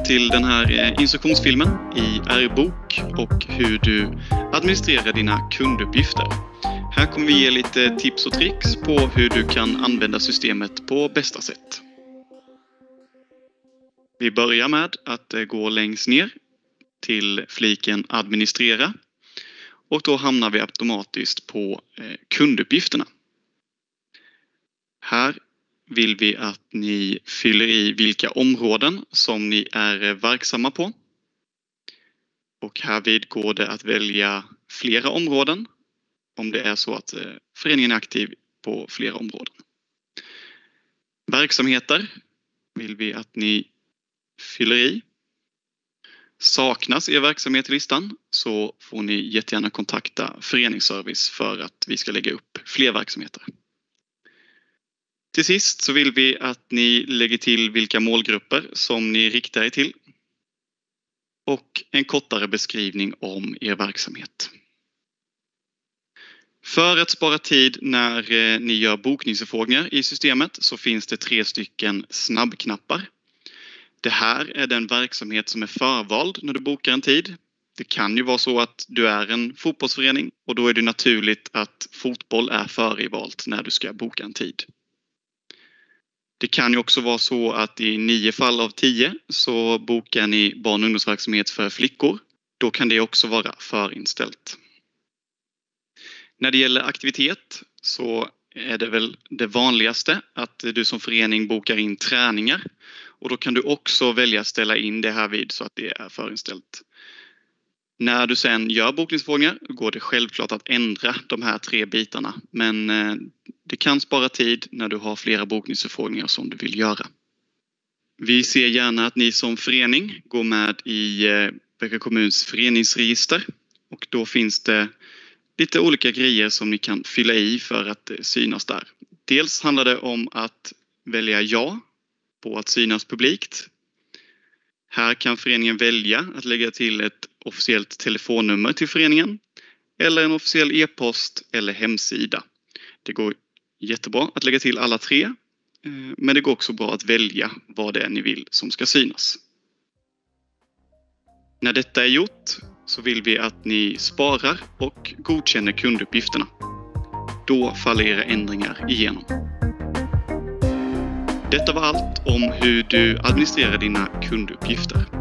till den här instruktionsfilmen i R-bok och hur du administrerar dina kunduppgifter. Här kommer vi ge lite tips och tricks på hur du kan använda systemet på bästa sätt. Vi börjar med att gå längst ner till fliken administrera och då hamnar vi automatiskt på kunduppgifterna. Här vill vi att ni fyller i vilka områden som ni är verksamma på. Och härvid går det att välja flera områden om det är så att föreningen är aktiv på flera områden. Verksamheter vill vi att ni fyller i. Saknas er verksamhet i listan så får ni jättegärna kontakta föreningsservice för att vi ska lägga upp fler verksamheter. Till sist så vill vi att ni lägger till vilka målgrupper som ni riktar er till och en kortare beskrivning om er verksamhet. För att spara tid när ni gör bokningsförfrågningar i systemet så finns det 3 stycken snabbknappar. Det här är den verksamhet som är förvald när du bokar en tid. Det kan ju vara så att du är en fotbollsförening och då är det naturligt att fotboll är förvalt när du ska boka en tid. Det kan ju också vara så att i 9 fall av 10 så bokar ni barn- och ungdomsverksamhet för flickor. Då kan det också vara förinställt. När det gäller aktivitet så är det väl det vanligaste att du som förening bokar in träningar. Och då kan du också välja att ställa in det här vid så att det är förinställt. När du sen gör bokningsförfrågningar går det självklart att ändra de här 3 bitarna. Men det kan spara tid när du har flera bokningsförfrågningar som du vill göra. Vi ser gärna att ni som förening går med i Bräcke kommuns föreningsregister. Och då finns det lite olika grejer som ni kan fylla i för att synas där. Dels handlar det om att välja ja på att synas publikt. Här kan föreningen välja att lägga till ett officiellt telefonnummer till föreningen eller en officiell e-post eller hemsida. Det går jättebra att lägga till alla 3, men det går också bra att välja vad det är ni vill som ska synas. När detta är gjort så vill vi att ni sparar och godkänner kunduppgifterna. Då faller era ändringar igenom. Detta var allt om hur du administrerar dina kunduppgifter.